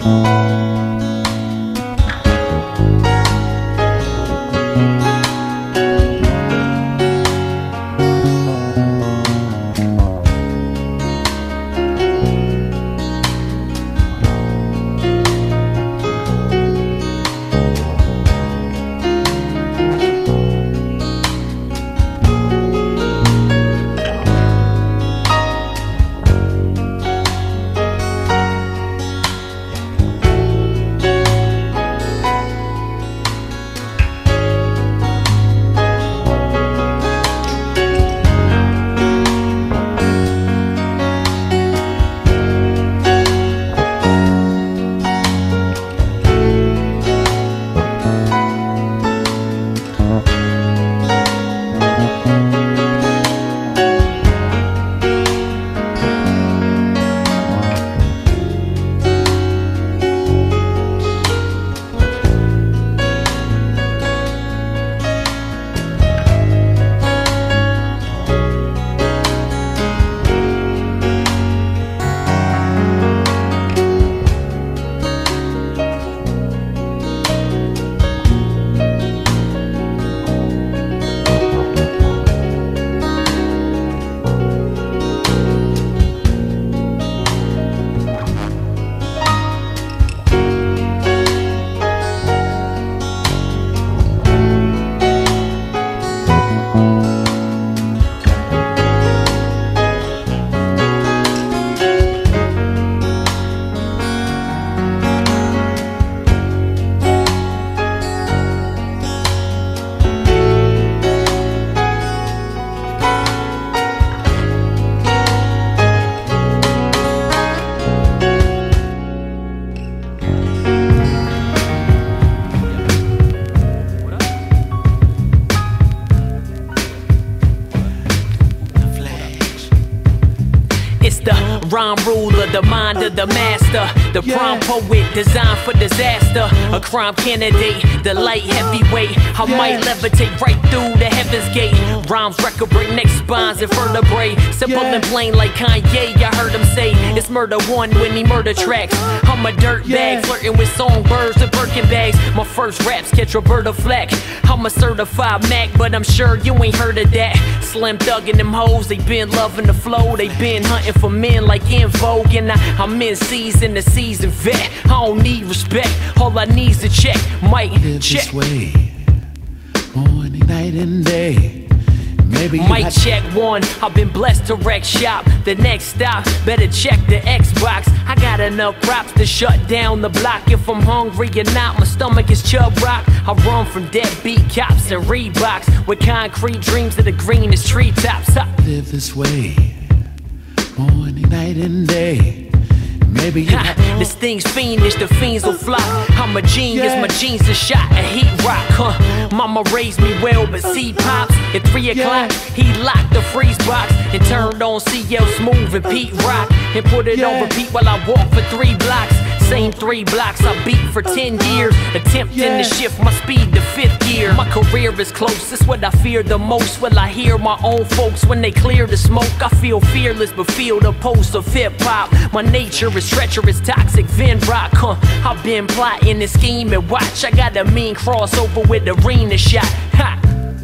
Rhyme ruler, the mind of the master, the prime poet designed for disaster, a crime candidate, the light heavyweight. I might levitate right through the heaven's gate. Rhymes record break neck spines and vertebrae. Simple and plain like Kanye, I heard him say it's murder one when he murder tracks. I'm a dirt bag flirting with songbirds and Birkin bags. My first raps catch Roberta Flack. I'm a certified Mac, but I'm sure you ain't heard of that. Slim Thug and them hoes, they been loving the flow. They been hunting for men like In Vogue, and I'm in season, the season vet. I don't need respect, all I need's a check. Mic check. This way, morning, night, and day. Maybe Mic check one, I've been blessed to wreck shop. The next stop, better check the Xbox. I got enough crops to shut down the block. If I'm hungry or not, my stomach is Chub Rock. I run from deadbeat cops and Reeboks with concrete dreams of the greenest treetops. Live this way, morning, night, and day. Maybe this thing's fiendish, the fiends will flock. I'm a genius, my genes are shot at heat rock. Mama raised me well, but seed pops at 3 o'clock. He locked the freeze box and turned on CL Smooth and Pete Rock and put it on repeat while I walk for 3 blocks. Same 3 blocks I beat for 10 years, attempting to shift my speed to 5th gear. My career is close, that's what I fear the most. Will I hear my own folks when they clear the smoke? I feel fearless, but feel the pulse of hip-hop. My nature is treacherous, toxic, Vin Rock. I've been plotting and scheming, watch. I got a mean crossover with arena shot. Ha!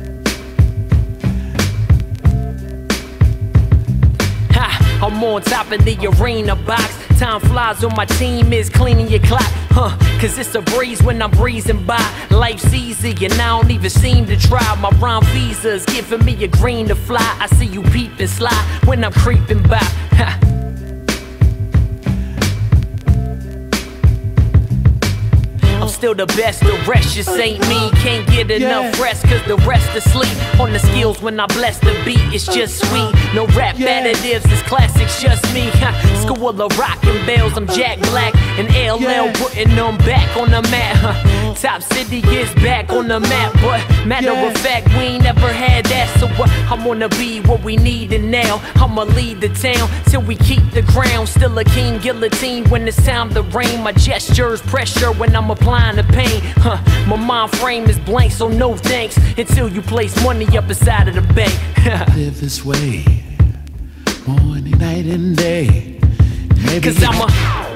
I'm on top of the arena box. Time flies when my team is cleaning your clock. Cause it's a breeze when I'm breezing by. Life's easy and I don't even seem to try. My rhyme visa's giving me a green to fly. I see you peeping sly when I'm creeping by. I'm still the best, the rest just ain't me. Can't get enough rest cause the rest asleep. On the skills when I bless the beat, it's just sweet. No rap additives, this classic's just me. School of rockin' bells, I'm Jack Black. And LL putting them back on the map. Top City is back on the map. But matter of fact, we ain't never had that. So I'm gonna be what we need and now I'ma lead the town till we keep the ground. Still a king guillotine when it's time to reign. My gestures pressure when I'm applying the pain. My mind frame is blank, so no thanks until you place money up inside of the bank. Live this way, morning, night, and day. Maybe cause I'm a